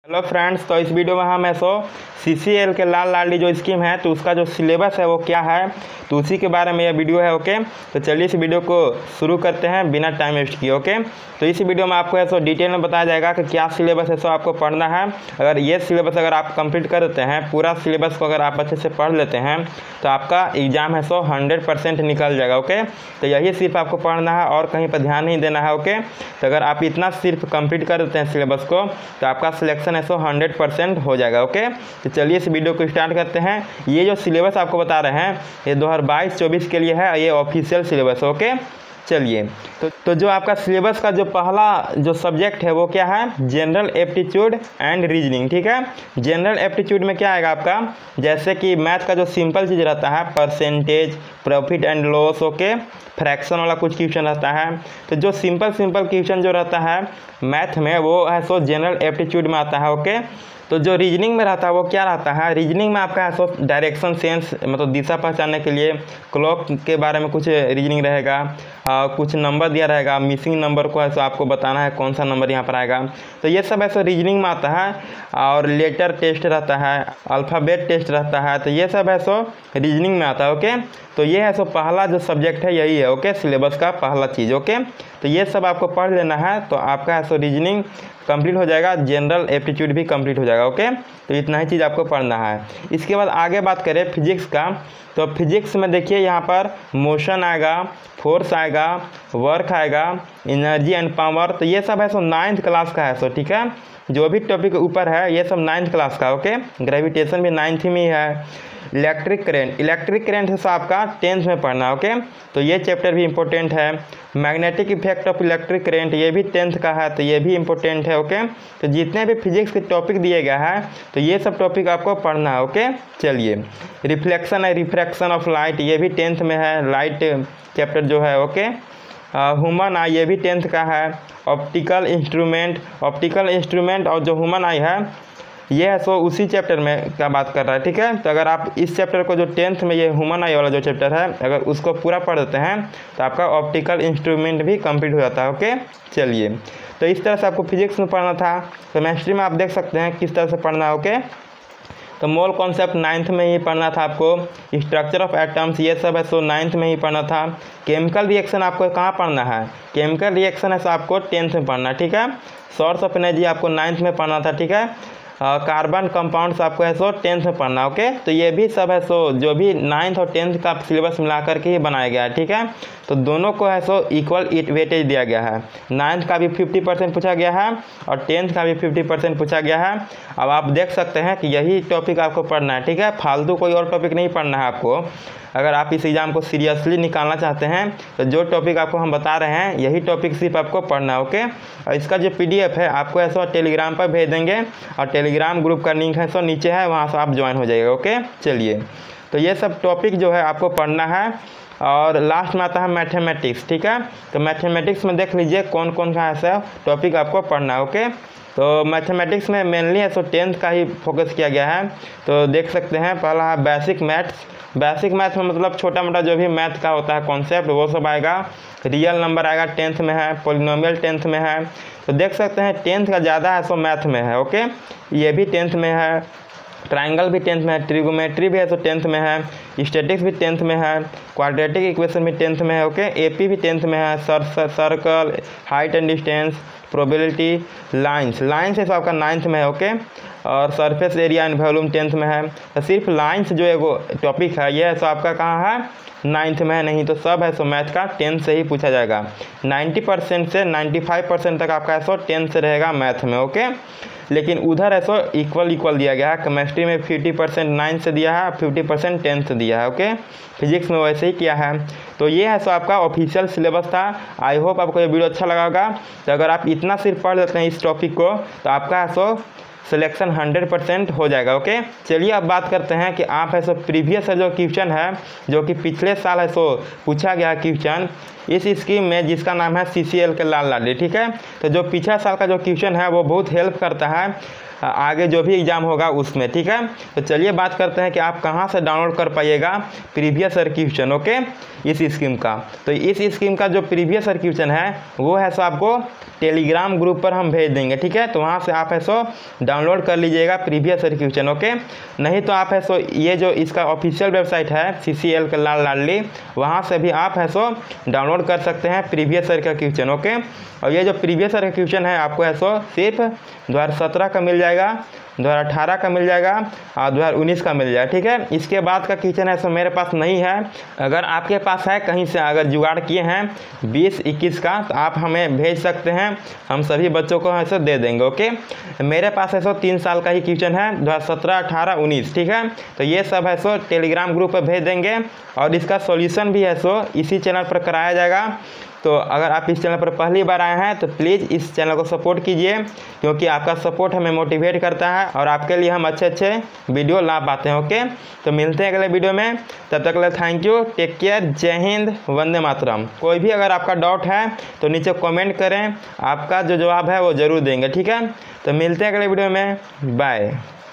Hello friends, तो इस video में हम CCL के लाल लाडली जो स्कीम है तो उसका जो सिलेबस है वो क्या है तो उसी के बारे में यह वीडियो है। ओके, तो चलिए इस वीडियो को शुरू करते हैं बिना टाइम वेस्ट किए। ओके, तो इस वीडियो में आपको डिटेल में बताया जाएगा कि क्या सिलेबस है आपको पढ़ना है। अगर ये सिलेबस अगर आप कंप्लीट कर देते हैं, पूरा सिलेबस को अगर आप अच्छे से पढ़ लेते हैं तो आपका एग्जाम है 100% निकल जाएगा। ओके, तो यही सिर्फ आपको पढ़ना है और कहीं पर ध्यान नहीं देना है। ओके, तो अगर आप इतना सिर्फ कंप्लीट कर देते हैं सिलेबस को तो आपका सिलेक्शन है 100% हो जाएगा। ओके, तो चलिए इस वीडियो को स्टार्ट करते हैं। ये जो सिलेबस आपको बता रहे हैं ये 2022-24 के लिए है, ये ऑफिशियल सिलेबस। ओके, चलिए तो जो आपका सिलेबस का जो पहला जो सब्जेक्ट है वो क्या है, जनरल एप्टीट्यूड एंड रीजनिंग। ठीक है, जनरल एप्टीट्यूड में क्या आएगा आपका, जैसे कि मैथ का जो सिंपल चीज़ रहता है, percentage, profit and loss, okay, fraction वाला कुछ क्वेश्चन रहता है। तो जो सिंपल क्वेश्चन जो रहता है मैथ में वो है जनरल एप्टीट्यूड में आता है। ओके, तो जो रीजनिंग में रहता है वो क्या रहता है, रीजनिंग में आपका है डायरेक्शन सेंस, मतलब दिशा पहचानने के लिए क्लॉक के बारे में कुछ रीजनिंग रहेगा, कुछ नंबर दिया रहेगा, मिसिंग नंबर को है आपको बताना है कौन सा नंबर यहाँ पर आएगा। तो ये सब ऐसा रीजनिंग में आता है। और लेटर टेस्ट रहता है, अल्फ़ाबेट टेस्ट रहता है, तो ये सब है रीजनिंग में आता है। ओके, तो ये है पहला जो सब्जेक्ट है यही है। ओके, सिलेबस का पहला चीज़। ओके, तो ये सब आपको पढ़ लेना है तो आपका है रीजनिंग कंप्लीट हो जाएगा, जनरल एप्टीट्यूड भी कंप्लीट हो जाएगा। ओके, तो इतना ही चीज़ आपको पढ़ना है। इसके बाद आगे बात करें फिजिक्स का, तो फिजिक्स में देखिए यहाँ पर मोशन आएगा, फोर्स आएगा, वर्क आएगा, एनर्जी एंड पावर। तो ये सब है 9th क्लास का है। ठीक है, जो भी टॉपिक ऊपर है ये सब 9th क्लास का। ओके, ग्रेविटेशन भी 9th में ही है। इलेक्ट्रिक करेंट है आपका 10th में पढ़ना है। ओके, तो ये चैप्टर भी इम्पोर्टेंट है। Magnetic effect of electric current ये भी 10th का है, तो ये भी इम्पोर्टेंट है। ओके, तो जितने भी फिजिक्स के टॉपिक दिए गए हैं तो ये सब टॉपिक आपको पढ़ना है। ओके, चलिए रिफ्लेक्शन है, रिफ्रैक्शन ऑफ लाइट ये भी 10th में है, लाइट चैप्टर जो है। ओके, ह्यूमन आई ये भी 10th का है। ऑप्टिकल इंस्ट्रूमेंट और जो ह्यूमन आई है ये है उसी चैप्टर में क्या बात कर रहा है। ठीक है, तो अगर आप इस चैप्टर को जो 10th में ये ह्यूमन आई वाला जो चैप्टर है अगर उसको पूरा पढ़ देते हैं तो आपका ऑप्टिकल इंस्ट्रूमेंट भी कंप्लीट हो जाता है। ओके, चलिए तो इस तरह से आपको फिजिक्स में पढ़ना था। केमिस्ट्री में आप देख सकते हैं किस तरह से पढ़ना है। ओके, तो मोल कॉन्सेप्ट 9th में ही पढ़ना था आपको। स्ट्रक्चर ऑफ एटम्स ये सब है 9th में ही पढ़ना था। केमिकल रिएक्शन आपको कहाँ पढ़ना है, केमिकल रिएक्शन है आपको 10th में पढ़ना। ठीक है, सोर्स ऑफ एनर्जी आपको 9th में पढ़ना था। ठीक है, कार्बन कंपाउंड्स आपको है 10th में पढ़ना। ओके, तो ये भी सब है जो भी 9th और 10th का सिलेबस मिला करके ही बनाया गया है। ठीक है, तो दोनों को है इक्वल वेटेज दिया गया है। 9th का भी 50% पूछा गया है और 10th का भी 50% पूछा गया है। अब आप देख सकते हैं कि यही टॉपिक आपको पढ़ना है। ठीक है, फालतू कोई और टॉपिक नहीं पढ़ना है आपको। अगर आप इस एग्ज़ाम को सीरियसली निकालना चाहते हैं तो जो टॉपिक आपको हम बता रहे हैं यही टॉपिक सिर्फ आपको पढ़ना है। ओके, और इसका जो PDF है आपको ऐसा टेलीग्राम पर भेज देंगे और टेलीग्राम ग्रुप का लिंक है नीचे है, वहाँ से आप ज्वाइन हो जाइएगा। ओके, चलिए तो ये सब टॉपिक जो है आपको पढ़ना है। और लास्ट में आता है मैथमेटिक्स। ठीक है, तो मैथमेटिक्स में देख लीजिए कौन कौन सा ऐसा टॉपिक आपको पढ़ना है। ओके, तो मैथमेटिक्स में मेनली है 10th का ही फोकस किया गया है। तो देख सकते हैं पहला है बेसिक मैथ्स में मतलब छोटा मोटा जो भी मैथ का होता है कॉन्सेप्ट वो सब आएगा। रियल नंबर आएगा 10th में है, पॉलिनोमियल 10th में है। तो देख सकते हैं 10th का ज़्यादा है मैथ में है। ओके, ये भी 10th में है। ट्राइंगल भी 10th में है, ट्रिगोमेट्री भी है 10th में है, स्टैटिक्स भी 10th में है, क्वाड्रेटिक इक्वेशन भी 10th में है। ओके, AP भी 10th में है। Circle, height and distance, probability, lines है आपका 9th में है। ओके, और surface area and volume 10th में है। तो सिर्फ लाइंस जो एगो टॉपिक है ये है आपका कहाँ है, 9th में है। नहीं तो सब है मैथ का 10th से ही पूछा जाएगा। 90% से 95% तक आपका 10th से रहेगा मैथ में। ओके, लेकिन उधर है इक्वल दिया गया है। केमिस्ट्री में 50% 9th से दिया है, 50% 10th से दिया है। ओके, फिजिक्स में वैसे ही किया है। तो ये है आपका ऑफिशियल सिलेबस था। आई होप आपको ये वीडियो अच्छा लगा होगा। तो अगर आप इतना सिर्फ पढ़ लेते हैं इस टॉपिक को तो आपका सिलेक्शन 100% हो जाएगा। ओके, चलिए अब बात करते हैं कि आप प्रीवियस जो क्वेश्चन है जो कि पिछले साल है पूछा गया क्वेश्चन इस स्कीम में जिसका नाम है CCL के लाल लाडली। ठीक है, तो जो पिछला साल का जो क्वेश्चन है वो बहुत हेल्प करता है आगे जो भी एग्ज़ाम होगा उसमें। ठीक है, तो चलिए बात करते हैं कि आप कहाँ से डाउनलोड कर पाइएगा प्रीवियस ईयर क्वेश्चन। ओके, इस स्कीम का, तो इस स्कीम का जो प्रीवियस ईयर क्वेश्चन है वो है आपको टेलीग्राम ग्रुप पर हम भेज देंगे, ठीक है। तो वहाँ से आप है सो डाउनलोड कर लीजिएगा प्रीवियस ईयर क्वेश्चन, ओके। नहीं तो आप है सो ये जो इसका ऑफिशियल वेबसाइट है CCL के लाल लाडली, वहाँ से भी आप है सो डाउनलोड कर सकते हैं प्रीवियस ईयर का क्वेश्चन, ओके। और ये जो प्रीवियस ईयर का क्वेश्चन है आपको है सो सिर्फ 2017 का मिल जाएगा, 2018 का मिल जाएगा और 2019 का मिल जाएगा, ठीक है। इसके बाद का क्वेश्चन है सो मेरे पास नहीं है। अगर आपके पास है कहीं से, अगर जुगाड़ किए हैं 20-21 का, तो आप हमें भेज सकते हैं, हम सभी बच्चों को ऐसे दे देंगे, ओके। मेरे पास है सो 3 साल का ही क्वेश्चन है 2017, 18, 19, ठीक है। तो ये सब है सो टेलीग्राम ग्रुप पर भेज देंगे और इसका सॉल्यूशन भी है सो इसी चैनल पर कराया जाएगा। तो अगर आप इस चैनल पर पहली बार आए हैं तो प्लीज़ इस चैनल को सपोर्ट कीजिए, क्योंकि आपका सपोर्ट हमें मोटिवेट करता है और आपके लिए हम अच्छे अच्छे वीडियो ला पाते हैं, ओके। तो मिलते हैं अगले वीडियो में, तब तक के लिए थैंक यू, टेक केयर, जय हिंद, वंदे मातरम। कोई भी अगर आपका डाउट है तो नीचे कमेंट करें, आपका जो जवाब है वो ज़रूर देंगे, ठीक है। तो मिलते हैं अगले वीडियो में, बाय।